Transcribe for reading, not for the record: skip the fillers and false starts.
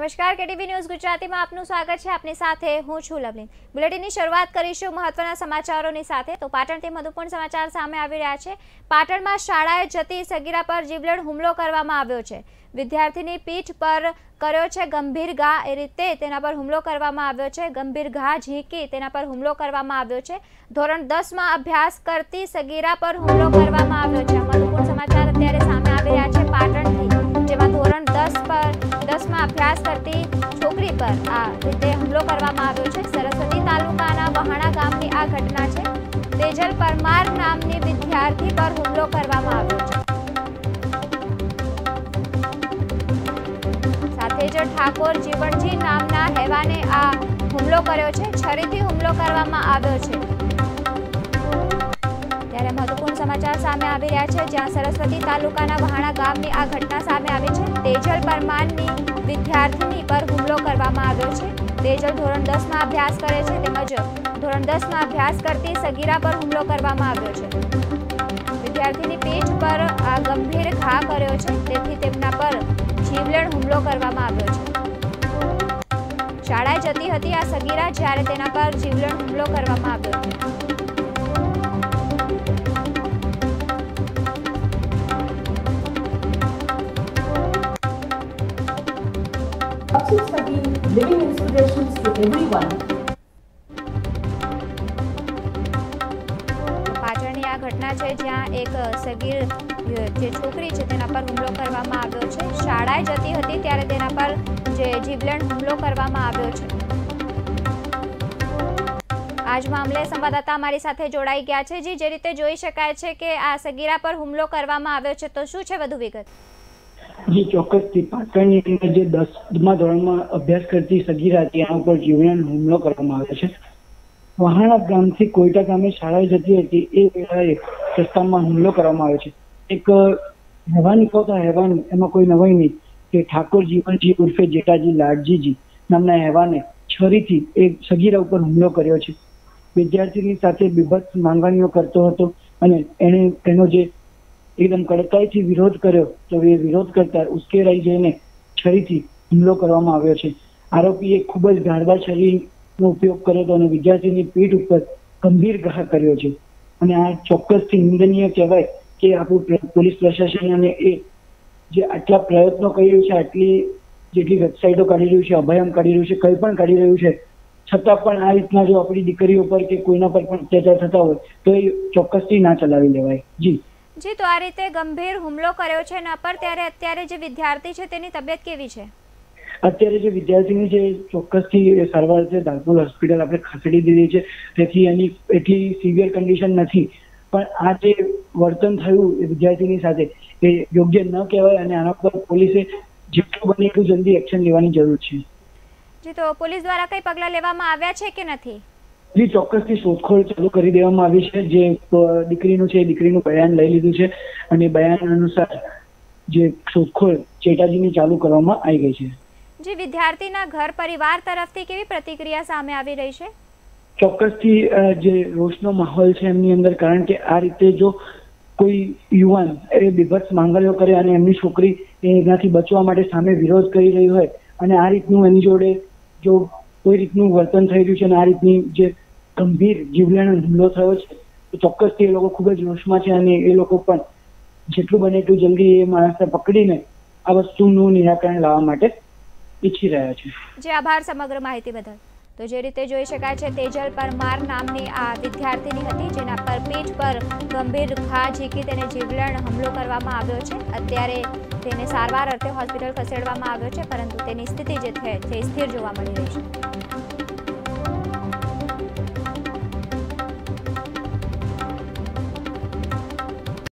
નમસ્કાર, KTV news ગુજરાતીમાં આપનું સ્વાગત છે। આપની સાથે હું છું લવલીન। બુલેટિનની શરૂઆત કરીશું મહત્વના સમાચારોની સાથે। તો પાટણથી મહત્વપૂર્ણ સમાચાર સામે આવી રહ્યા છે। પાટણમાં શાળાએ જતી સગીરા પર જીવલેણ હુમલો કરવામાં આવ્યો છે। વિદ્યાર્થીની પીઠ પર કર્યો છે ગંભીર ઘા, એ રીતે તેના પર હુમલો કરવામાં આવ્યો છે। ગંભીર ઘા ઝીંકી તેના પર હુમલો કરવામાં આવ્યો છે। ધોરણ 10માં અભ્યાસ કરતી સગીરા પર હુમલો કરવામાં આવ્યો છે। મહત્વપૂર્ણ સમાચાર અત્યારે સામે આવી રહ્યા છે પાટણથી, જેમાં ધોરણ 10માં અભ્યાસ કરતી છોકરી પર આ રીતે હુમલો કરવામાં આવ્યો છે। સરસ્વતી તાલુકાના વહાણા ગામની આ ઘટના છે। તેજલ પરમાર નામની વિદ્યાર્થી પર હુમલો કરવામાં આવ્યો છે। સાથે જ ઠાકોર જીવણજી નામના હેવાને આ હુમલો કર્યો છે। છરીથી હુમલો કરવામાં આવ્યો છે। ત્યારે મહત્વપૂર્ણ સમાચાર સામે આવી રહ્યા છે, જ્યાં સરસ્વતી તાલુકાના વહાણા ગામની આ ઘટના સામે આવી છે। તેજલ પરમારની વિદ્યાર્થીની પર હુમલો કરવામાં આવ્યો છે। તેજલ ધોરણ 10માં અભ્યાસ કરે છે, તેમજ ધોરણ 10માં અભ્યાસ કરતી સગીરા પર હુમલો કરવામાં આવ્યો છે। વિદ્યાર્થીની પીઠ પર આ ગંભીર ઘા કર્યો છે, તેથી તેમના પર જીવલેણ હુમલો કરવામાં આવ્યો છે। શાળાએ જતી હતી આ સગીરા, જ્યારે તેના પર જીવલેણ હુમલો કરવામાં આવ્યો છે। Living inspirations to everyone. પાટણની આ ઘટના છે, જ્યાં એક સગીર જે છોકરી છે તેના પર હુમલો કરવામાં આવ્યો છે। શાળાએ જતી હતી ત્યારે તેના પર જે જીવલેણ હુમલો કરવામાં આવ્યો છે। આજ મામલે સંવાદદાતા અમારી સાથે જોડાઈ ગયા છે। જી, જે રીતે જોઈ શકાય છે કે આ સગીરા પર હુમલો કરવામાં આવ્યો છે, તો શું છે વધુ વિગત? જી ચોક્કસથી પાટણની અંદર જે 10મા ધોરણમાં અભ્યાસ કરતી સગીરા હતી, એના ઉપર જીવલેણ હુમલો કરવામાં આવ્યો છે। વહાણા ગામથી કોઈટા ગામે શાળાએ જતી હતી, એ વેળાએ રસ્તામાં હુમલો કરવામાં આવ્યો છે। એક હેવાની કહો હેવાન, એમાં કોઈ નવાઈ નહીં કે ઠાકોર જીવનજી ઉર્ફે જેઠાજી લાડજીજી નામના હેવાને છરીથી એક સગીરા ઉપર હુમલો કર્યો છે। વિદ્યાર્થીની સાથે બીભત્સ માંગણીઓ કરતો હતો અને એનો જે એકદમ કડકાઈથી વિરોધ કર્યો, તો એ વિરોધ કરતા ઉશ્કેરાઈ જઈને છરીથી હુમલો કરવામાં આવ્યો છે। આરોપીએ ખૂબ જ ધારદાર છરીનો ઉપયોગ કર્યો હતો અને વિદ્યાર્થીની પીઠ ઉપર ગંભીર ઘા કર્યો છે। અને આ ચોક્કસથી નિંદનીય કહેવાય કે આપણું પોલીસ પ્રશાસન અને એ જે આટલા પ્રયત્નો કરી રહ્યું છે, આટલી જેટલી વેબસાઇટો કાઢી રહ્યું છે, અભયામ કાઢી રહ્યું છે, કંઈ પણ કાઢી રહ્યું છે, છતાં પણ આ રીતના જો આપણી દીકરીઓ પર કે કોઈના પર પણ અત્યાચાર થતા હોય તો એ ચોક્કસથી ના ચલાવી લેવાય। જી, તો આ રીતે ગંભીર હુમલો કર્યો છે એના પર, ત્યારે અત્યારે જે વિદ્યાર્થી છે તેની તબિયત કેવી છે? અત્યારે જે વિદ્યાર્થીની છે ચોક્કસથી સારવાર છે, ધારપુર હોસ્પિટલ આપણે ખસેડી દીધી છે, તેથી એની એટલી સિવિયર કન્ડિશન નથી। પણ આ જે વર્તન થયું એ વિદ્યાર્થીની સાથે એ યોગ્ય ન કહેવાય અને આના પર પોલીસે જેટલું બને એટલું જલ્દી એક્શન લેવાની જરૂર છે। જી, તો પોલીસ દ્વારા કઈ પગલાં લેવામાં આવ્યા છે કે નથી? જી, ચોક્કસથી શોધખોળ ચાલુ કરી દેવામાં આવી છે। જે દીકરીનું છે એ દીકરીનું બયાન લઈ લીધું છે અને બયાન અનુસાર જે શોધખોળ જેઠાજીની ચાલુ કરવામાં આવી ગઈ છે। જી, વિદ્યાર્થીના ઘર પરિવાર તરફથી કેવી પ્રતિક્રિયા સામે આવી રહી છે? ચોક્કસથી જે રોષનો માહોલ છે એમની અંદર, કારણ કે આ રીતે જો કોઈ યુવાન એ બીભત્સ માંગણીઓ કરે અને એમની છોકરી એનાથી બચવા માટે સામે વિરોધ કરી રહી હોય અને આ રીતનું એની જોડે જો કોઈ રીતનું વર્તન થઈ રહ્યું છે અને આ રીતની જે ગંભીર જીવલેણ હુમલો થયો છે, તો ચોક્કસથી એ લોકો ખૂબ જ રોષમાં છે અને એ લોકો પણ જેટલું બને એટલું જલ્દી એ માણસને પકડીને આ વસ્તુનું નિરાકરણ લાવવા માટે ઈચ્છી રહ્યા છે। જે આભાર સમગ્ર માહિતી બદલ। તો જે રીતે જોઈ શકાય છે, તેજલ પરમાર નામની આ વિદ્યાર્થીની હતી, જેના પર પીઠ પર ગંભીર ઘા ઝીંકી તેને જીવલેણ હુમલો કરવામાં આવ્યો છે। અત્યારે તેને સારવાર અર્થે હોસ્પિટલ ખસેડવામાં આવ્યો છે, પરંતુ તેની સ્થિતિ જે છે તે સ્થિર જોવા મળી રહી છે।